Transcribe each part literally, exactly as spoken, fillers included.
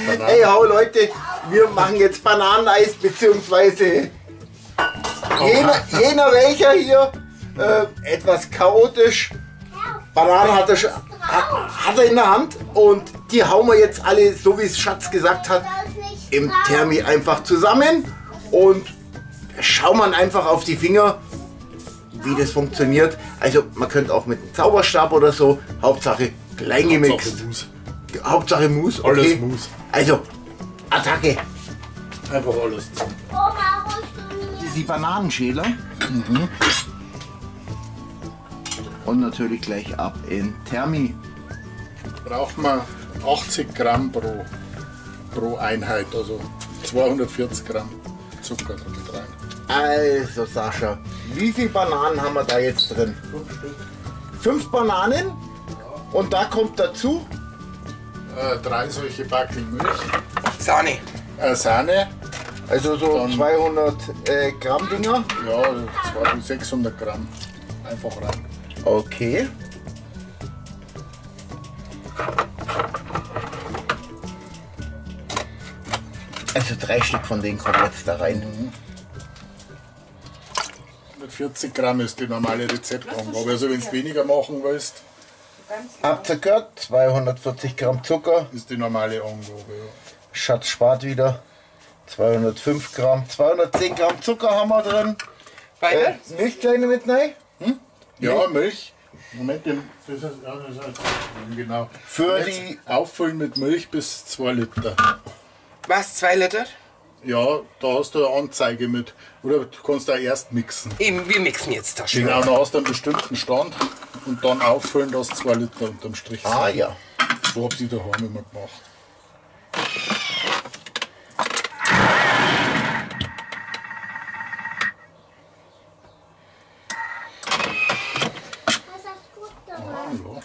Hey, hau Leute, wir machen jetzt Bananeneis, beziehungsweise jener, jener welcher hier äh, etwas chaotisch. Bananen hat er, hat, hat er in der Hand und die hauen wir jetzt alle, so wie es Schatz gesagt hat, im Thermi einfach zusammen und schauen wir einfach auf die Finger, wie das funktioniert. Also man könnte auch mit einem Zauberstab oder so, Hauptsache klein gemixt. Hauptsache Mus. Hauptsache Mus, okay. Alles Mus. Also, Attacke. Einfach alles. Die Bananenschäler. Mhm. Und natürlich gleich ab in Thermi. Braucht man achtzig Gramm pro, pro Einheit, also zweihundertvierzig Gramm Zucker damit rein. Also Sascha, wie viele Bananen haben wir da jetzt drin? Fünf Stück. Fünf Bananen und da kommt dazu Äh, drei solche Backel Milch. Sahne. Äh, Sahne. also so Dann- zweihundert äh, Gramm Dinger. Ja, zweihundert, sechshundert Gramm. Einfach rein. Okay. Also drei Stück von denen kommen jetzt da rein. Mit vierzig Gramm ist die normale Rezeptangabe. Also wenn du weniger machen willst, Abzuckert, zweihundertvierzig Gramm Zucker. ist die normale Angabe. Ja. Schatz spart wieder. zweihundertfünf Gramm, zweihunderzehn Gramm Zucker haben wir drin. Weiter? Äh, Milchkleine mit rein. Ja, Milch. Moment, das ist, ja, das ist genau. Für Jetzt die- auffüllen mit Milch bis zwei Liter. Was? Zwei Liter? Ja, da hast du eine Anzeige mit. Oder du kannst auch erst mixen. Eben, wir mixen jetzt das schon. Genau, dann hast du einen bestimmten Stand und dann auffüllen, dass zwei Liter unterm Strich sind. Ah ja. So hab ich daheim immer gemacht. Ah, ja.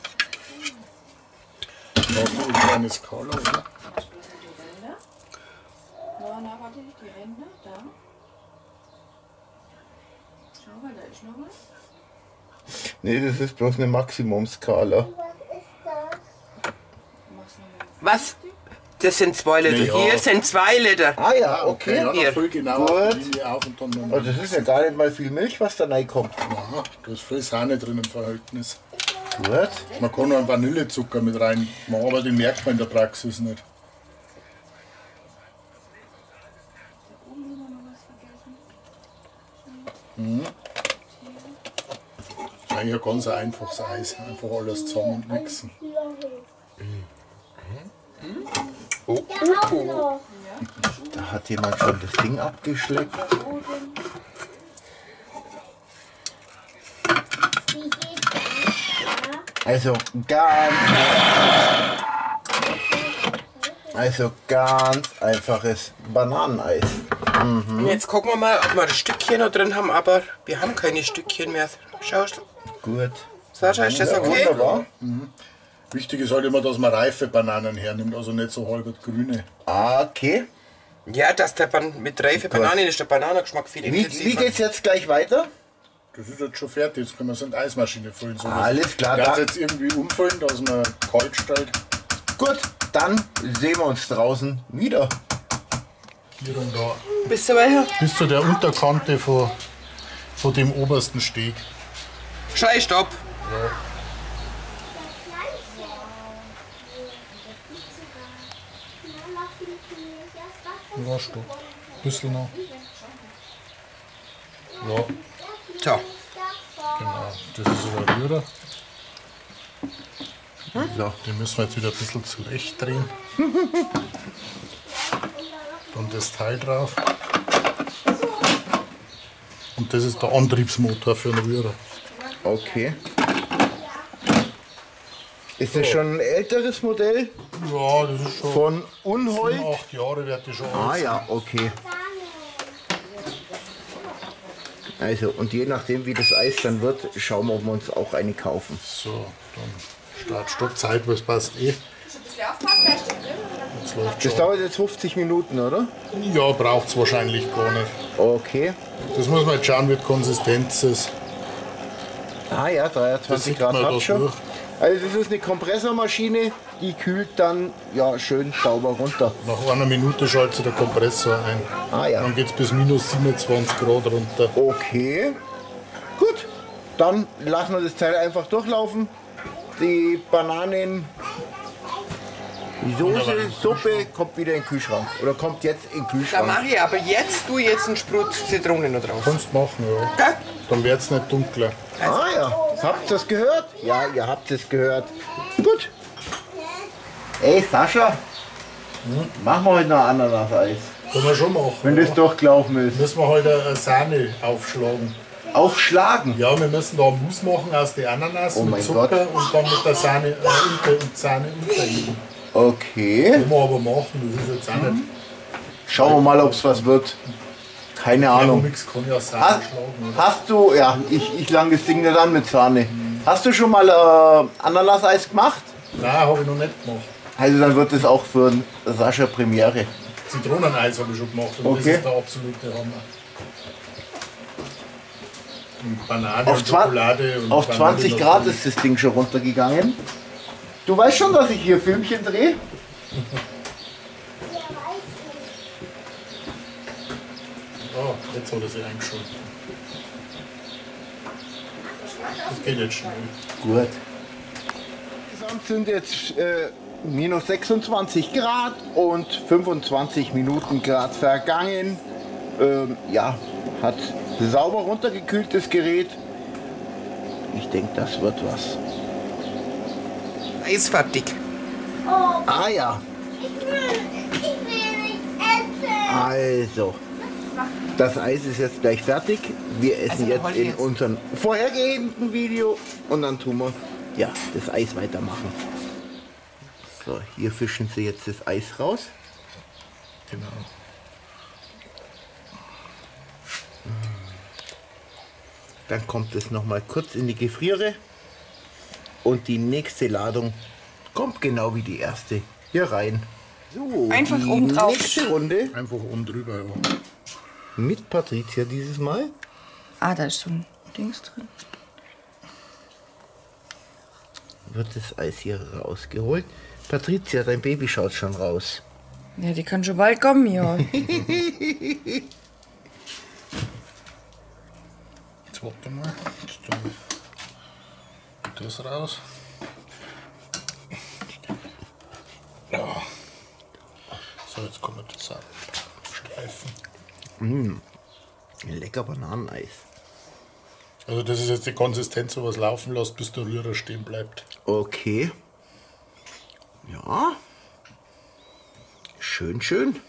Da hast du ein kleines Skala, oder? Na, na, warte, die Ränder, da. Schau mal, da ist noch was. Nee, das ist bloß eine Maximumskala. Was? Das sind zwei Liter. Nee, ja. Hier sind zwei Liter. Ah ja, Okay, okay. ja, Hier. dann füll genau Gut. die Linie auf und dann noch. Also das ist ja gar nicht mal viel Milch, was da reinkommt. Aha, da ist viel Sahne drin im Verhältnis. Gut. Man kann noch einen Vanillezucker mit rein machen, aber den merkt man in der Praxis nicht. Mhm. Das ist eigentlich ein ganz einfaches Eis. Einfach alles zusammen und mixen. Da hat jemand schon das Ding abgeschleckt. Also ganz, also ganz einfaches Bananeneis. Und jetzt gucken wir mal, ob wir ein Stückchen noch drin haben, aber wir haben keine Stückchen mehr. Schaust du? Gut. Sascha, ist das Ja, okay? wunderbar. Wichtig ist halt immer, dass man reife Bananen hernimmt, also nicht so halb grüne. Okay. Ja, dass der Ban mit reife Bananen ist der Bananengeschmack viel Wie, wie intensiver. geht's jetzt gleich weiter? Das ist jetzt schon fertig, jetzt können wir es in die Eismaschine füllen. So Alles klar, Ich da- werde jetzt irgendwie umfüllen, dass man kalt stellt. Gut, dann sehen wir uns draußen wieder. Hier und da. Bist du bei? Bis zu der Unterkante von, von dem obersten Steg. Schrei, stopp! Ja, stopp. Bisschen noch. Ja, So. genau. Das ist so ein Rührer. So. Den müssen wir jetzt wieder ein bisschen zurecht drehen. Dann das Teil drauf. Und das ist der Antriebsmotor für den Rührer. Okay. Ist das schon ein älteres Modell? Ja, das ist schon Von Unhold? sieben, acht Jahre wird die schon Ah alt. ja, okay. Also, und je nachdem wie das Eis dann wird, schauen wir, ob wir uns auch eine kaufen. So, dann Start, Stopp, Zeit, was passt eh. Jetzt läuft Das schon. dauert jetzt fünfzig Minuten, oder? Ja, braucht es wahrscheinlich gar nicht. Okay. Das muss man jetzt schauen, wie die Konsistenz ist. Ah ja, Das dreiundzwanzig sieht Grad man hat da schon. durch. Also das ist eine Kompressormaschine die kühlt dann ja schön sauber runter. Nach einer Minute schaltet sich der Kompressor ein. Ah ja. Dann geht es bis minus siebenundzwanzig Grad runter. Okay, gut. Dann lassen wir das Teil einfach durchlaufen. Die Bananen, die Soße, Suppe kommt wieder in den Kühlschrank. Oder kommt jetzt in den Da Kühlschrank. mache ich aber jetzt du jetzt einen Sprut Zitrone noch drauf. Kannst machen, ja. Gell? Dann wird es nicht dunkler. Ah ja, habt ihr das gehört? Ja, ihr habt es gehört. Gut. Ey Sascha, machen wir heute noch Ananas-Eis, Können wir schon machen. wenn ja. das durchgelaufen ist. Müssen wir halt eine Sahne aufschlagen. Aufschlagen. Ja, wir müssen da Mousse machen aus der Ananas Oh mit mein Zucker Gott. und dann mit der Sahne äh, unter und Sahne unterheben. Okay. Können wir aber machen, das ist jetzt auch nicht. Schauen wir mal, ob es was wird. Keine Ahnung. Thermomix kann ja Sahne Hast, schlagen. hast du, ja, ich, ich lang das Ding nicht an mit Sahne. Hast du schon mal äh, Ananas-Eis gemacht? Nein, habe ich noch nicht gemacht. Also dann wird es auch für einen Sascha Premiere. Zitroneneis habe ich schon gemacht und Okay. das ist der absolute Hammer. Und Banane Auf, und zwan- Schokolade und auf Banane zwanzig noch Grad drin. ist das Ding schon runtergegangen. Du weißt schon, dass ich hier Filmchen drehe? Oh, jetzt hat er sich eingeschoben. Das geht jetzt schnell. Gut. Insgesamt sind jetzt äh, minus sechsundzwanzig Grad und fünfundzwanzig Minuten Grad vergangen. Ähm, ja, hat sauber runtergekühlt das Gerät. Ich denke, das wird was. Eis fertig. Ah ja, Ich will, ich will nicht essen. also. Das Eis ist jetzt gleich fertig. Wir essen Also, jetzt wollen in jetzt- unserem vorhergehenden Video und dann tun wir ja, das Eis weitermachen. So, hier fischen sie jetzt das Eis raus. Genau. Dann kommt es noch mal kurz in die Gefriere und die nächste Ladung kommt genau wie die erste hier rein. So, Einfach die oben drauf. nächste Runde Einfach oben drüber. Ja. mit Patricia dieses Mal. Ah, da ist so ein Dings drin. Wird das Eis hier rausgeholt. Patricia, dein Baby schaut schon raus. Ja, die kann schon bald kommen, ja. Jetzt warte mal. Jetzt tun wir das raus. Ja. So, jetzt kommen wir das abschleifen. Lecker Bananeneis. Also das ist jetzt die Konsistenz, so was laufen lässt, bis der Rührer stehen bleibt. Okay. Ja. Schön, schön.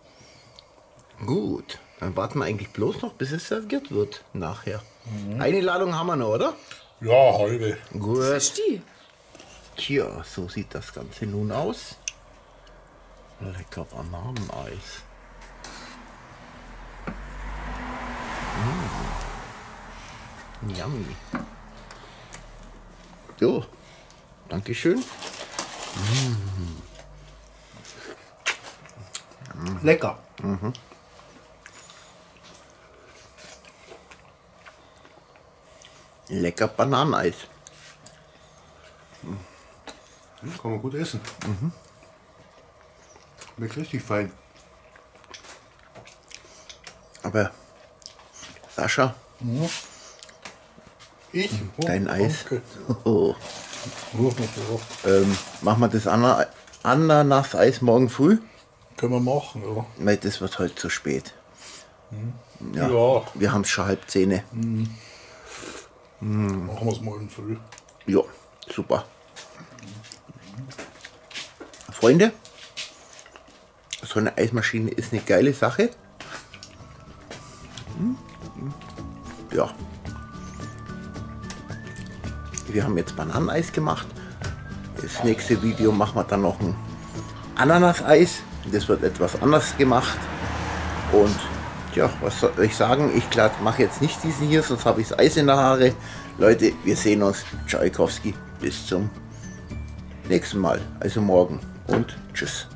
Gut. Dann warten wir eigentlich bloß noch, bis es serviert wird nachher. Eine Ladung haben wir noch, oder? Ja, halbe. Gut. Was ist die? Tja, so sieht das Ganze nun aus. Lecker Bananeneis. Mm. Yummy. So, Dankeschön. Mm. Lecker. Mhm. Lecker Bananeneis. Kann man gut essen. Mhm. Schmeckt richtig fein. Aber Sascha, Ich? dein Eis. Danke. Oh. Oh, ja. Ähm, machen wir das Ana- Ananas-Eis morgen früh? Können wir machen, ja. Weil das wird heute zu spät. Ja. Ja, Wir haben es schon halb zehn. machen wir es morgen früh. Ja, super. Freunde, so eine Eismaschine ist eine geile Sache. Ja. Wir haben jetzt Bananeneis gemacht. Das nächste Video machen wir dann noch ein Ananaseis. Das wird etwas anders gemacht. Und ja, was soll ich sagen? Ich mache jetzt nicht diesen hier, sonst habe ich das Eis in der Haare. Leute, wir sehen uns. Tschaikowski. Bis zum nächsten Mal. Also morgen. Und tschüss.